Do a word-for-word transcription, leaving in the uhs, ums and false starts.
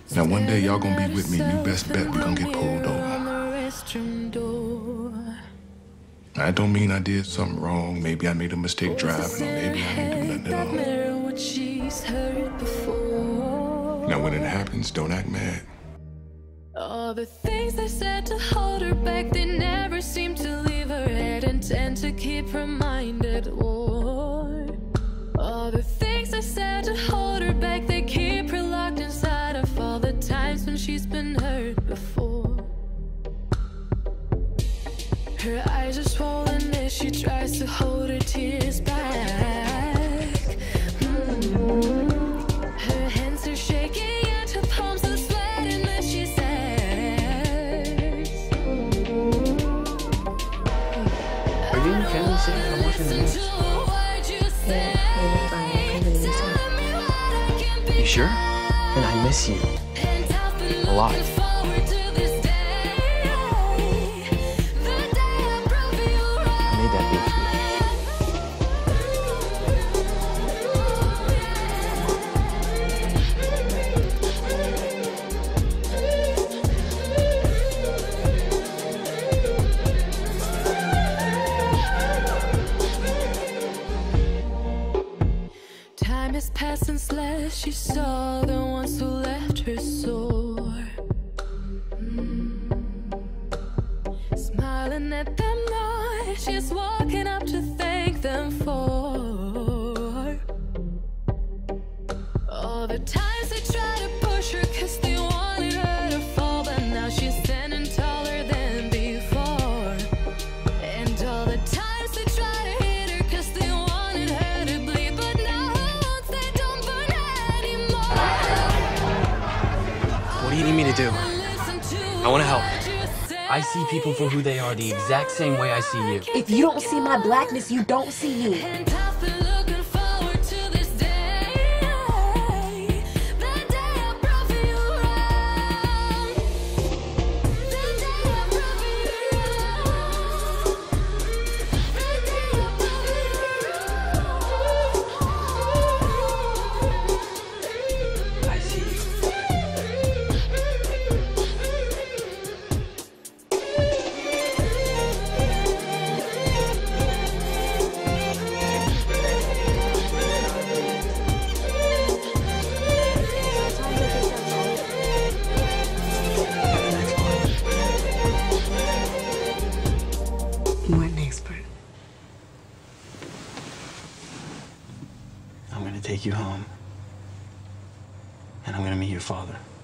Now one day y'all gonna be with me, and you best bet we gonna get pulled over. That don't mean I did something wrong. Maybe I made a mistake driving, or maybe I didn't do nothing at all. Now when it happens, don't act mad. All the things they said to hold her back, they never seem to leave her head and tend to keep her mind at war. All the things they said to hold her back, they keep her locked inside of all the times when she's been hurt before. Her eyes are swollen as she tries to hold her tears back. Mm-hmm. Her hands are shaking and her palms are sweating as she says, are you okay? Sitting I'm watching the news. Yeah, you're fine. I'm really sorry. You sure? And I miss you. A lot. Time has passed since last she saw the ones who left her sore. Mm. Smiling at them now, she's walking up to thank them for all the times they tried to push her cause they wanted her to fall, but now she's standing taller than before. And all the times they tried to hit her cause they wanted her to bleed, but now her wounds they don't burn anymore. What do you need me to do? I want to help. I see people for who they are the exact same way I see you. If you don't see my blackness, you don't see me. And I've been looking forward to this day, the day I brought you around, the day I brought you around, the day I brought you around. I see you. You weren't an expert. I'm gonna take you home, and I'm gonna meet your father.